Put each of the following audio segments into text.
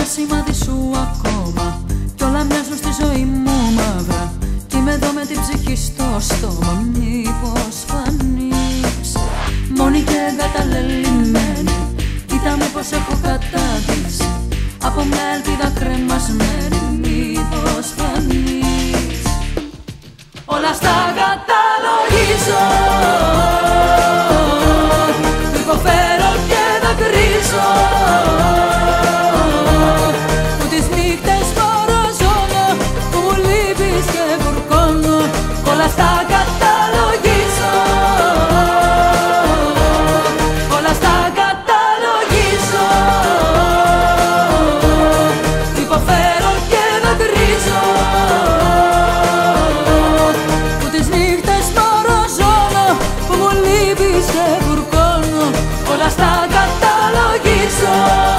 ένα σημάδι σου ακόμα κι όλα μοιάζουν στη ζωή μου μαύρα. Κι είμαι εδώ με την ψυχή στο στόμα. Μήπως φανείς μόνη και εγκαταλελειμμένη? Κοίτα με πως έχω καταδείξει από μια ελπίδα κρεμασμένη. Μήπως φανείς? Όλα στα καταλογίζω, που υποφέρω και δακρύζω, που τις νύχτες μοραζώνω, που μου λείπεις και βουρκώνω. Όλα στα καταλογίζω, όλα στα καταλογίζω, που υποφέρω και δακρύζω, που τις νύχτες μοραζώνω, που μου λείπεις και βουρκώνω. Όλα στα καταλογίζω.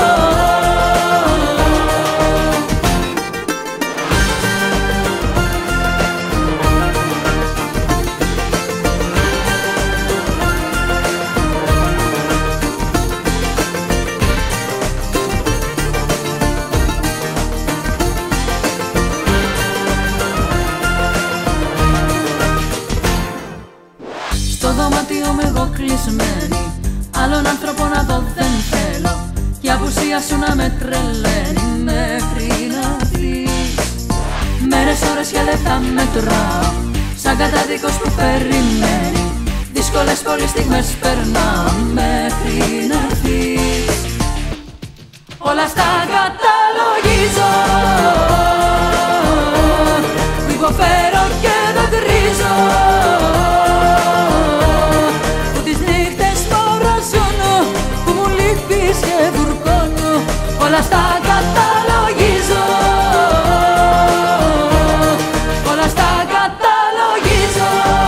Στο δωμάτιο μου εγώ κλεισμένη, άλλον άνθρωπο να δω δεν θέλω, κι η απουσία σου να με τρελαίνει μέχρι να δεις. Μέρες, ώρες και λεπτά μετράω, σαν κατάδικος που περιμένει. Δύσκολες πολλές στιγμές περνάω μέχρι να δεις. Όλα στα καταλογίζω, που υποφέρω και δακρύζω, που τις νύχτες μοραζώνω, που μου λείπεις και βουρκώνω. Όλα στα καταλογίζω, όλα στα καταλογίζω,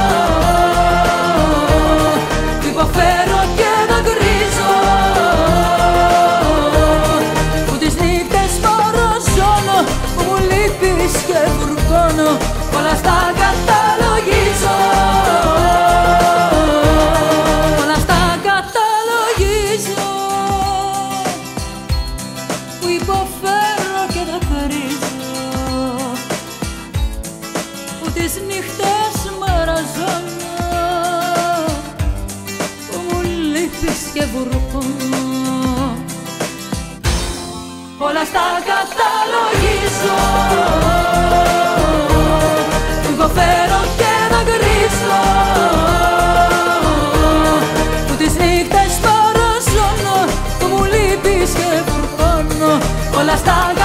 που υποφέρω και δακρύζω, που τις νύχτες μοραζώνω, που μου λείπεις και βουρκώνω. Όλα στα καταλογίζω, όλα στα καταλογίζω, που υποφέρω και δακρύζω, που τις νύχτες μαραζώνω, που μου λείπεις και βουρκώνω. Όλα στα καταλογίζω, που υποφέρω και δακρύζω, που τις νύχτες μαραζώνω, που μου λείπεις και βουρκώνω. Όλα στα